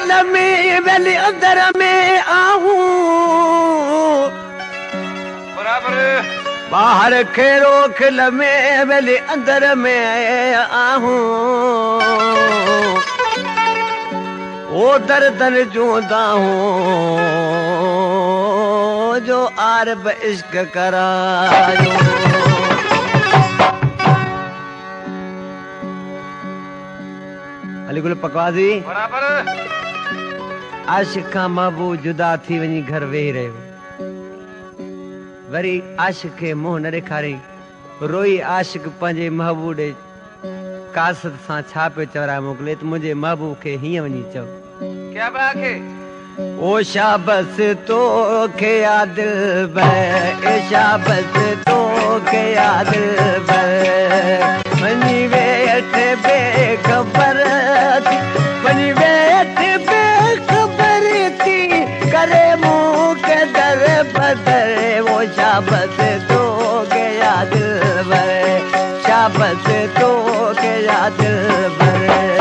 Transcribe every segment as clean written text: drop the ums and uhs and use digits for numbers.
में वैली अंदर में आहूं बराबर बाहर खेरो खिल में वैली अंदर में आहूं ओ दर्दन जोंदा हूं जो आरब इश्क करायो अली गुल पकवाजी बराबर आशिक खां महबूब जुदा थी वञी घर वेही रहियो वरी आशिक खे मुंहुं न ॾेखारी रोई आशिक पंहिंजे महबूब ॾे कासत सां छा पियो चवराए मोकिले त मुंहिंजे महबूब खे हीअं वञी चओ क्या बा के ओ शाबस तो के याद बे शाबस तो के याद बे वञी वेठ बेखबर थी वञी वेठ बेखबर थी करे मुंह के दर बदर वो शाबस तो के याद बे शाबस तो के याद बे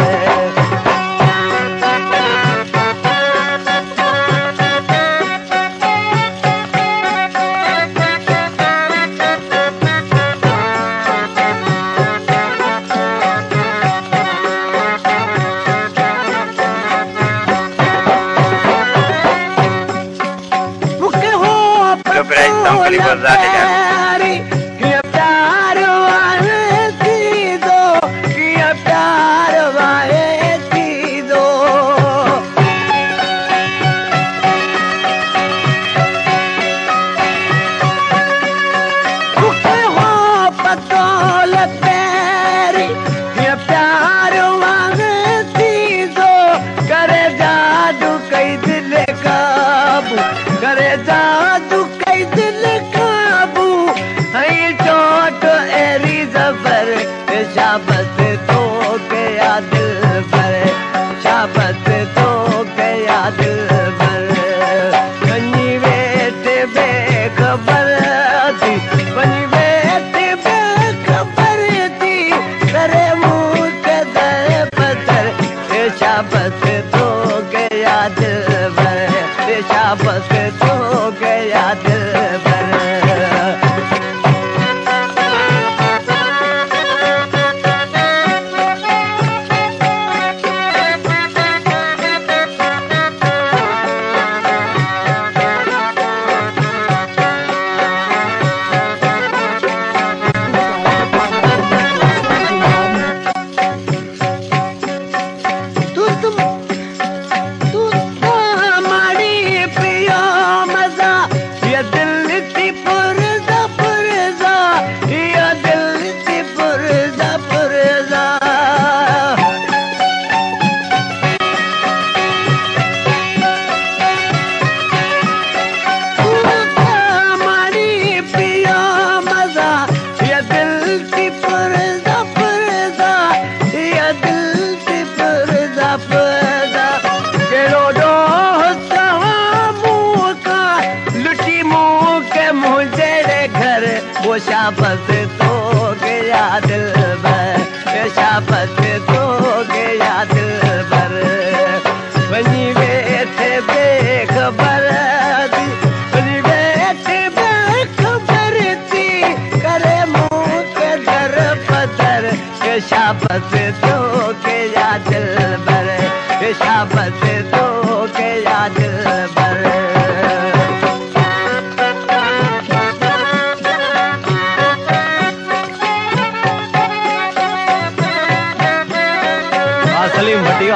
शाबस तो के याद भर शाबस तो के याद भर वञी वेठ बेखबर थी वञी वेठ बेखबर थी करे मुंह के दर बदर शाबस तो के याद भर शाबस तो के याद भर शाबस तो के याद भर शाबस तो के याद भर वञी वेठ बेखबर थी वञी वेठ बेखबर थी करे मुंह के दर बदर शाबस तो के याद भर शाबस तो के याद भर सलीम भटिया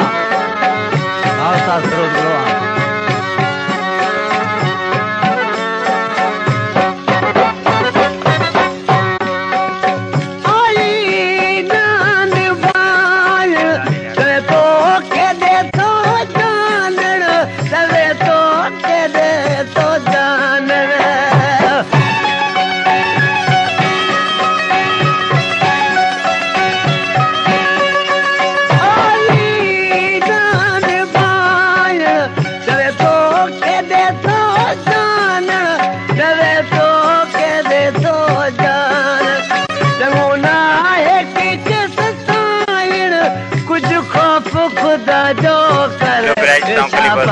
सरोज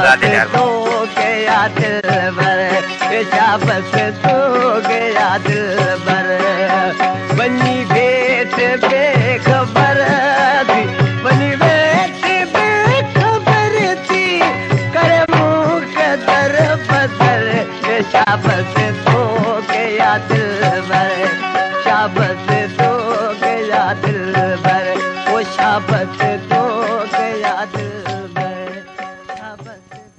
करा दे यार। सो गया दिलबर, शाबत सो गया दिलबर, बनी भेट बेखबर थी, बनी भेट बेखबर थी, करे मुँह दर बदर, शाबत सो गया दिलबर, शाबत सो गया दिलबर, वो शाबत सो गया दिलबर, शाबत